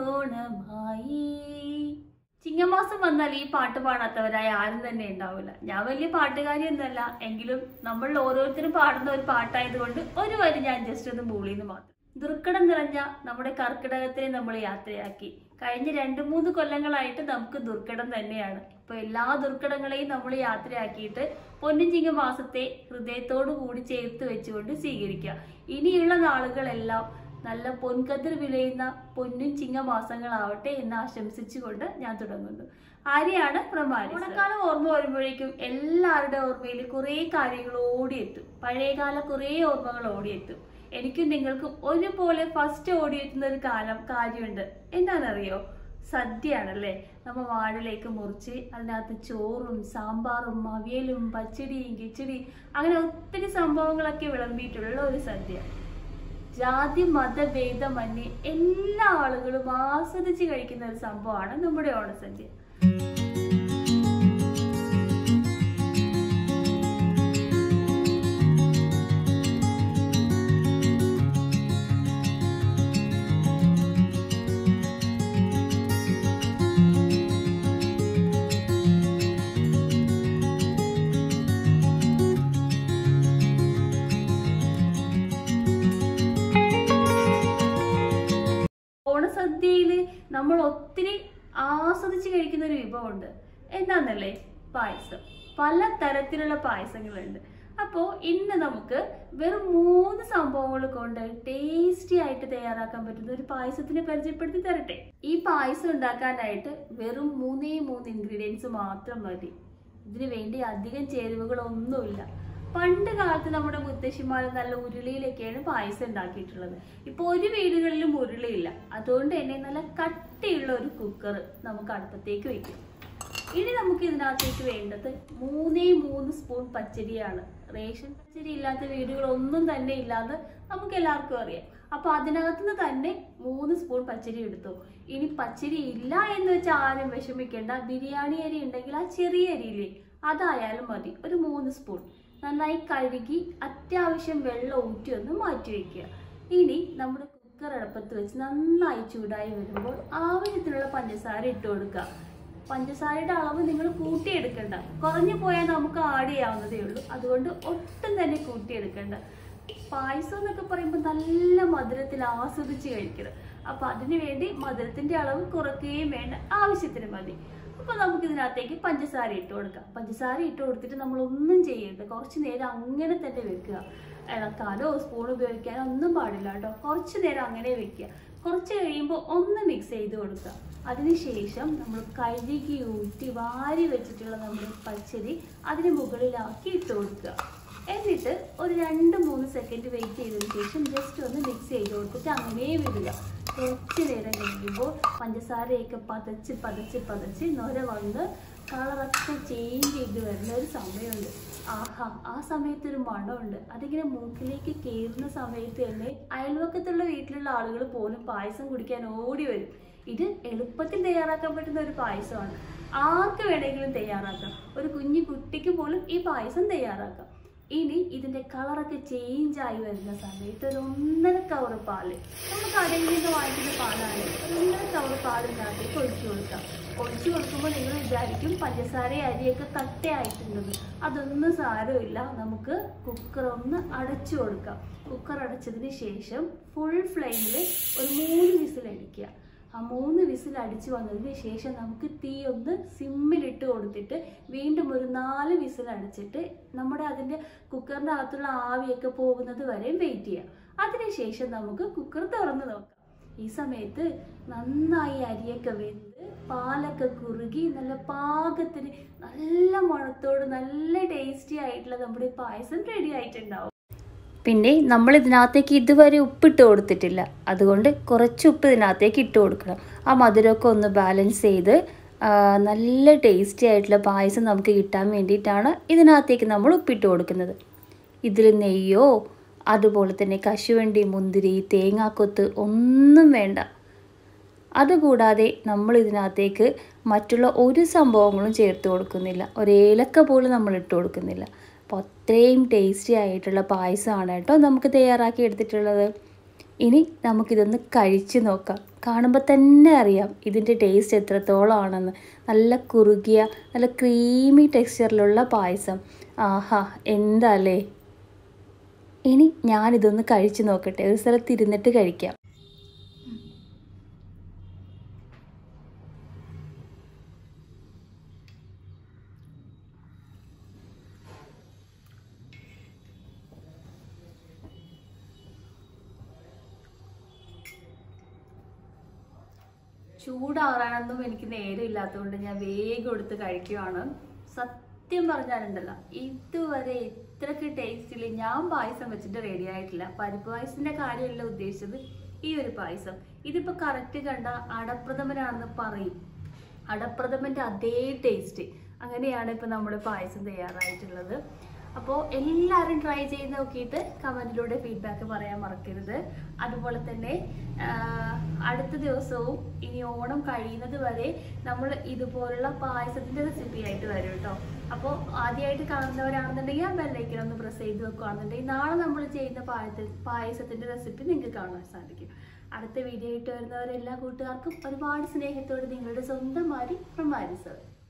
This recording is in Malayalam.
ഓണമായി. ചിങ്ങമാസം വന്നാൽ ഈ പാട്ട് പാടാത്തവരായ ആരും തന്നെ ഉണ്ടാവില്ല. ഞാൻ വലിയ പാട്ടുകാരിയൊന്നുമല്ല, എങ്കിലും നമ്മൾ ഓരോരുത്തരും പാടുന്ന ഒരു പാട്ടായതുകൊണ്ട് ഒരു വരി ഞാൻ ജസ്റ്റ് ഒന്ന് മൂളിന്ന് മാത്രം. ദുർഘടം നിറഞ്ഞ നമ്മുടെ കർക്കിടകത്തിനെ നമ്മൾ യാത്രയാക്കി. കഴിഞ്ഞ 2-3 കൊല്ലങ്ങളായിട്ട് നമുക്ക് ദുർഘടം തന്നെയാണ്. ഇപ്പൊ എല്ലാ ദുർഘടങ്ങളെയും നമ്മൾ യാത്രയാക്കിയിട്ട് പൊന്നും ചിങ്ങ മാസത്തെ ഹൃദയത്തോടു കൂടി ചേർത്ത് വെച്ചുകൊണ്ട് സ്വീകരിക്കുക. ഇനിയുള്ള നാളുകളെല്ലാം നല്ല പൊൻകതിർ വിളയുന്ന പൊന്നും ചിങ്ങ മാസങ്ങളാവട്ടെ എന്ന് ആശംസിച്ചുകൊണ്ട് ഞാൻ തുടങ്ങുന്നു. ആര്യാണ് പ്രമാരി. ഓണക്കാലം ഓർമ്മ വരുമ്പോഴേക്കും എല്ലാവരുടെ ഓർമ്മയിൽ കുറെ കാര്യങ്ങൾ ഓടിയെത്തും. പഴയകാല കുറെ ഓർമ്മകൾ ഓടിയെത്തും. എനിക്കും നിങ്ങൾക്കും ഒരുപോലെ ഫസ്റ്റ് ഓടിയെത്തുന്ന ഒരു കാര്യമുണ്ട്. എന്താണെന്നറിയോ? സദ്യയാണല്ലേ. നമ്മൾ വാഴയിലേക്ക് മുറിച്ച് അതിനകത്ത് ചോറും സാമ്പാറും അവിയലും പച്ചടിയും കിച്ചടിയും അങ്ങനെ ഒത്തിരി സംഭവങ്ങളൊക്കെ വിളമ്പിയിട്ടുള്ള ഒരു സദ്യ. ജാതി മതഭേദമന്യേ എല്ലാ ആളുകളും ആസ്വദിച്ച് കഴിക്കുന്ന ഒരു സംഭവമാണ് നമ്മുടെ ഓണസദ്യ. ഓണസദ്യയില് നമ്മൾ ഒത്തിരി ആസ്വദിച്ച് കഴിക്കുന്ന ഒരു വിഭവമുണ്ട്. എന്താന്നല്ലേ? പായസം. പല തരത്തിലുള്ള പായസങ്ങളുണ്ട്. അപ്പോൾ ഇന്ന് നമുക്ക് വെറും 3 സംഭവങ്ങൾ കൊണ്ട് ടേസ്റ്റി ആയിട്ട് തയ്യാറാക്കാൻ പറ്റുന്ന ഒരു പായസത്തിനെ പരിചയപ്പെടുത്തി തരട്ടെ. ഈ പായസം ഉണ്ടാക്കാനായിട്ട് വെറും 3 ഇൻഗ്രീഡിയൻസ് മാത്രം മതി. ഇതിനു വേണ്ടി അധികം ചേരുവകളൊന്നുമില്ല. പണ്ട് കാലത്ത് നമ്മുടെ മുത്തശ്ശിമാർ നല്ല ഉരുളിയിലൊക്കെയാണ് പായസം ഉണ്ടാക്കിയിട്ടുള്ളത്. ഇപ്പോൾ ഒരു വീടുകളിലും ഉരുളിയില്ല. അതുകൊണ്ട് തന്നെ നല്ല കട്ടിയുള്ള ഒരു കുക്കർ നമുക്ക് അടുപ്പത്തേക്ക് വെക്കും. ഇനി നമുക്ക് ഇതിനകത്തേക്ക് വേണ്ടത് 3 സ്പൂൺ പച്ചരിയാണ്. റേഷൻ പച്ചരി ഇല്ലാത്ത വീടുകളൊന്നും തന്നെ ഇല്ലാതെ നമുക്ക് എല്ലാവർക്കും അറിയാം. അപ്പൊ അതിനകത്തുനിന്ന് തന്നെ 3 സ്പൂൺ പച്ചരി എടുത്തു. ഇനി പച്ചരി ഇല്ല എന്ന് വെച്ചാൽ ആരും വിഷമിക്കേണ്ട. ബിരിയാണി അരി ഉണ്ടെങ്കിൽ ആ ചെറിയ അരിയില്ലേ, അതായാലും മതി. ഒരു 3 സ്പൂൺ നന്നായി കഴുകി അത്യാവശ്യം വെള്ളം ഊറ്റി ഒന്ന് മാറ്റി വയ്ക്കുക. ഇനി നമ്മുടെ കുക്കർ അടുപ്പത്ത് വെച്ച് നന്നായി ചൂടായി വരുമ്പോൾ ആവശ്യത്തിനുള്ള പഞ്ചസാര ഇട്ട് കൊടുക്കുക. പഞ്ചസാരയുടെ അളവ് നിങ്ങൾ കൂട്ടിയെടുക്കണ്ട. കുറഞ്ഞു പോയാൽ നമുക്ക് ആഡ് ചെയ്യാവുന്നതേ ഉള്ളൂ. അതുകൊണ്ട് ഒട്ടും തന്നെ കൂട്ടിയെടുക്കണ്ട. പായസം എന്നൊക്കെ പറയുമ്പോൾ നല്ല മധുരത്തിൽ ആസ്വദിച്ച് കഴിക്കണം. അപ്പൊ അതിനു വേണ്ടി മധുരത്തിന്റെ അളവ് കുറയ്ക്കുകയും വേണ്ട, ആവശ്യത്തിന് മതി. അപ്പൊ നമുക്ക് ഇതിനകത്തേക്ക് പഞ്ചസാര ഇട്ട് കൊടുക്കാം. പഞ്ചസാര ഇട്ട് കൊടുത്തിട്ട് നമ്മൾ ഒന്നും ചെയ്യരുത്. കുറച്ചു നേരം അങ്ങനെ തന്നെ വെക്കുക. ഇളക്കാനോ സ്പൂൺ ഉപയോഗിക്കാനോ ഒന്നും പാടില്ല കേട്ടോ. കുറച്ചു നേരം അങ്ങനെ വെക്കുക. കുറച്ച് കഴിയുമ്പോൾ ഒന്ന് മിക്സ് ചെയ്ത് കൊടുക്കുക. അതിനുശേഷം നമ്മൾ കഴുകി ഊറ്റി വാരി വെച്ചിട്ടുള്ള നമ്മുടെ പച്ചരി അതിന് മുകളിലാക്കി ഇട്ട് കൊടുക്കുക. എന്നിട്ട് ഒരു 2-3 സെക്കൻഡ് വെയിറ്റ് ചെയ്തതിന് ശേഷം ജസ്റ്റ് ഒന്ന് മിക്സ് ചെയ്ത് കൊടുത്തിട്ട് അങ്ങനെ വിടുക. കുറച്ച് നേരം കഴിയുമ്പോൾ പഞ്ചസാരയൊക്കെ പതച്ച് നൊര വന്ന് കളറൊക്കെ ചേഞ്ച് ചെയ്ത് വരുന്ന ഒരു സമയമുണ്ട്. ആഹാ, ആ സമയത്തൊരു മണമുണ്ട്. അതിങ്ങനെ മൂക്കിലേക്ക് കയറുന്ന സമയത്ത് തന്നെ അയൽവക്കത്തുള്ള വീട്ടിലുള്ള ആളുകൾ പോലും പായസം കുടിക്കാൻ ഓടി വരും. ഇത് എളുപ്പത്തിൽ തയ്യാറാക്കാൻ പറ്റുന്ന ഒരു പായസമാണ്. ആർക്ക് വേണമെങ്കിലും തയ്യാറാക്കാം. ഒരു കുഞ്ഞു കുട്ടിക്ക് പോലും ഈ പായസം തയ്യാറാക്കാം. ഇനി ഇതിന്റെ കളറൊക്കെ ചേഞ്ച് ആയി വരുന്ന സമയത്ത് ഒരു 1.5 കവർ പാല്, നമ്മൾ കടയിൽ നിന്ന് വാങ്ങിക്കുന്ന പാലാണ്, ഒരു 1.5 കവർ പാലിനകത്തേക്ക് ഒഴിച്ചു കൊടുക്കാം. ഒഴിച്ചു കൊടുക്കുമ്പോൾ നിങ്ങൾ വിചാരിക്കും പഞ്ചസാര അരിയൊക്കെ കട്ടയായിട്ടുണ്ടെന്ന്. അതൊന്നും സാരമില്ല. നമുക്ക് കുക്കർ ഒന്ന് അടച്ചു കൊടുക്കാം. കുക്കർ അടച്ചതിന് ശേഷം ഫുൾ ഫ്ലെയിമിൽ ഒരു 3 വിസിൽ അടിക്കുക. ആ 3 വിസിൽ അടിച്ചു വന്നതിന് ശേഷം നമുക്ക് തീ ഒന്ന് സിമ്മിലിട്ട് കൊടുത്തിട്ട് വീണ്ടും ഒരു 4 വിസിൽ അടിച്ചിട്ട് നമ്മുടെ അതിൻ്റെ കുക്കറിൻ്റെ അകത്തുള്ള ആവിയൊക്കെ പോകുന്നത് വരെ വെയിറ്റ് ചെയ്യാം. അതിനുശേഷം നമുക്ക് കുക്കർ തുറന്ന് നോക്കാം. ഈ സമയത്ത് നന്നായി അരിയൊക്കെ വെന്ത് പാലൊക്കെ കുറുകി നല്ല പാകത്തിന് നല്ല മണത്തോട് നല്ല ടേസ്റ്റി ആയിട്ടുള്ള നമ്മുടെ പായസം റെഡി ആയിട്ടുണ്ടാവും. പിന്നെ നമ്മൾ ഇതിനകത്തേക്ക് ഇതുവരെ ഉപ്പിട്ട് കൊടുത്തിട്ടില്ല. അതുകൊണ്ട് കുറച്ച് ഉപ്പ് ഇതിനകത്തേക്ക് ഇട്ട് കൊടുക്കണം. ആ മധുരമൊക്കെ ഒന്ന് ബാലൻസ് ചെയ്ത് നല്ല ടേസ്റ്റി ആയിട്ടുള്ള പായസം നമുക്ക് കിട്ടാൻ വേണ്ടിയിട്ടാണ് ഇതിനകത്തേക്ക് നമ്മൾ ഉപ്പിട്ട് കൊടുക്കുന്നത്. ഇതിൽ നെയ്യോ അതുപോലെ തന്നെ കശുവണ്ടി, മുന്തിരി, തേങ്ങാക്കൊത്ത് ഒന്നും വേണ്ട. അതുകൂടാതെ നമ്മൾ ഇതിനകത്തേക്ക് മറ്റുള്ള ഒരു സംഭവങ്ങളും ചേർത്ത് കൊടുക്കുന്നില്ല. ഒരേലക്ക പോലും നമ്മൾ ഇട്ട് കൊടുക്കുന്നില്ല. അപ്പോൾ അത്രയും ടേസ്റ്റി ആയിട്ടുള്ള പായസമാണ് കേട്ടോ നമുക്ക് തയ്യാറാക്കി എടുത്തിട്ടുള്ളത്. ഇനി നമുക്കിതൊന്ന് കഴിച്ച് നോക്കാം. കാണുമ്പോൾ തന്നെ അറിയാം ഇതിൻ്റെ ടേസ്റ്റ് എത്രത്തോളമാണെന്ന്. നല്ല കുറുകിയ നല്ല ക്രീമി ടെക്സ്ചറിലുള്ള പായസം. ആഹാ, എന്താല്ലേ. ഇനി ഞാനിതൊന്ന് കഴിച്ച് നോക്കട്ടെ. ഒരു സ്ഥലത്ത് ഇരുന്നിട്ട് കഴിക്കാം. ചൂടാറാനൊന്നും എനിക്ക് നേരമില്ലാത്തതുകൊണ്ട് ഞാൻ വേഗം എടുത്ത് കഴിക്കുവാണ്. സത്യം പറഞ്ഞാലുണ്ടല്ലോ, ഇതുവരെ ഇത്രയ്ക്ക് ടേസ്റ്റിൽ ഞാൻ പായസം വെച്ചിട്ട് റെഡി ആയിട്ടില്ല. പരിപ്പ് പായസത്തിന്റെ കാര്യമല്ല ഉദ്ദേശിച്ചത്, ഈ ഒരു പായസം. ഇതിപ്പോൾ കറക്റ്റ് കണ്ട അടപ്രഥമനാണെന്ന് പറയും. അടപ്രഥമന്റെ അതേ ടേസ്റ്റ്. അങ്ങനെയാണ് ഇപ്പം നമ്മുടെ പായസം തയ്യാറായിട്ടുള്ളത്. അപ്പോൾ എല്ലാവരും ട്രൈ ചെയ്ത് നോക്കിയിട്ട് കമൻറ്റിലൂടെ ഫീഡ്ബാക്ക് പറയാൻ മറക്കരുത്. അതുപോലെ തന്നെ അടുത്ത ദിവസവും ഇനി ഓണം കഴിയുന്നത് വരെ നമ്മൾ ഇതുപോലുള്ള പായസത്തിൻ്റെ റെസിപ്പി ആയിട്ട് വരും കേട്ടോ. അപ്പോൾ ആദ്യമായിട്ട് കാണുന്നവരാണെന്നുണ്ടെങ്കിൽ ആ ബെല്ലൈക്കൻ ഒന്ന് പ്രസ് ചെയ്ത് വെക്കുകയാണെന്നുണ്ടെങ്കിൽ നാളെ നമ്മൾ ചെയ്യുന്ന പായസത്തിൻ്റെ റെസിപ്പി നിങ്ങൾക്ക് കാണാൻ സാധിക്കും. അടുത്ത വീഡിയോ ആയിട്ട് വരുന്നവരെല്ലാ കൂട്ടുകാർക്കും ഒരുപാട് സ്നേഹത്തോടെ നിങ്ങളുടെ സ്വന്തം മാരി ഫ്രം മാരി സർ.